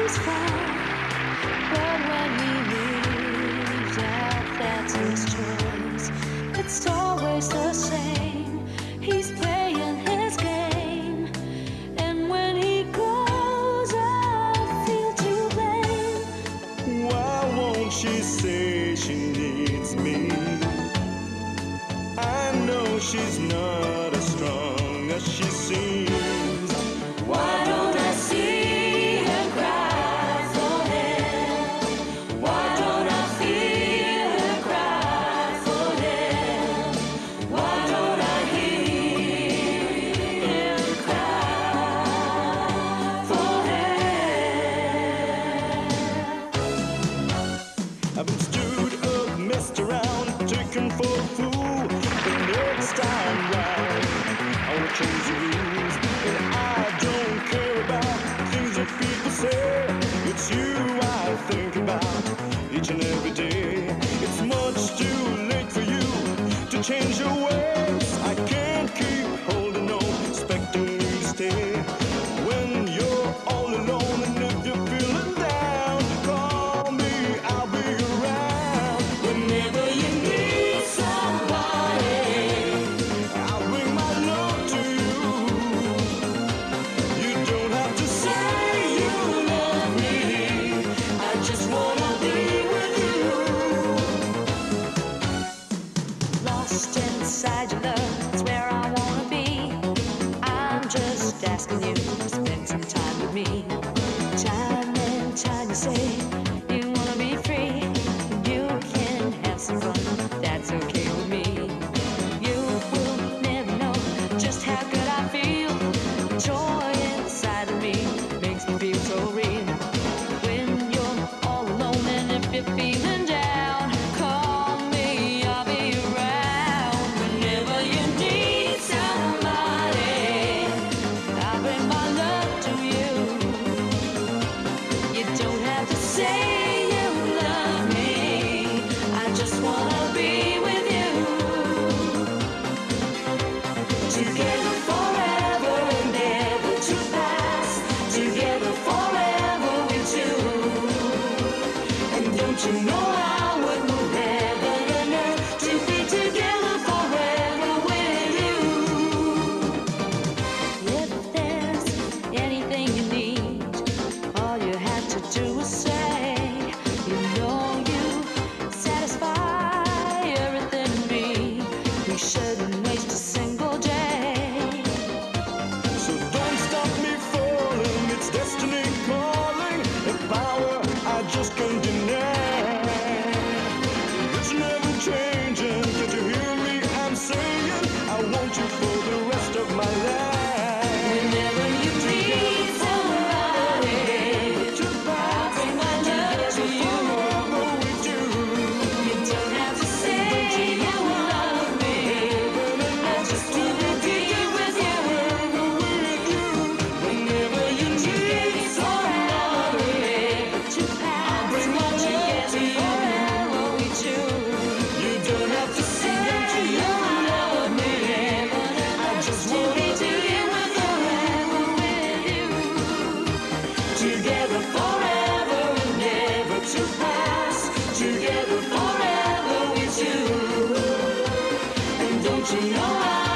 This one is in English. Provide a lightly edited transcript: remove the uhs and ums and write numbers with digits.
was fine. But when he leaves out, that's his choice. It's always the same. He's playing his game. And when he goes, I feel to blame. Why won't she say she needs me? I know she's not as strong as she seems. Why don't I see her cry for him? Why don't I feel her cry for him? Why don't I hear him cry for him? I've been stewed up, messed around, taken for a fool. But next time round, I wanna change the rules. And I don't care about things that people say. It's you I think about each and every day. It's much too late for you to change your ways. I can't keep holding on, expecting you to stay. When you're all alone and if you're feeling down, call me, I'll be around. Whenever you need somebody, I'll bring my love to you. You don't have to say you love me. I just wanna be with you. Lost inside your love, that's where I wanna be. I'm just asking you to spend some time with me. Time and time you say you wanna be free. You can have some fun, that's okay with me. You will never know just how good I feel. Joy inside of me makes me feel so real. When you're all alone and if you're feeling down, call me, I'll be around. Whenever you need somebody, I'll bring my love to you. You don't have to say you love me. I just wanna be with you. Together forever and never to pass. Together forever with you. And don't you know I would move heaven and earth to be together forever with you. If there's anything you need, all you have to do is say. You know you satisfy everything in me. We shouldn't waste a single day. So don't stop me falling, it's destiny calling. A power I just can't deny. It's never changing, can't you hear me? I'm saying I want you for the rest of my life. Whenever you need somebody, I'll bring my love to you. Forever with you. You don't have to say you love me. I just wanna be with you. Whenever you need somebody to pass, I'll bring my love to you. Forever with you. You don't have to say You love me. I just wanna be Together forever with you. Together forever and never to pass. Together forever with you. And don't you know I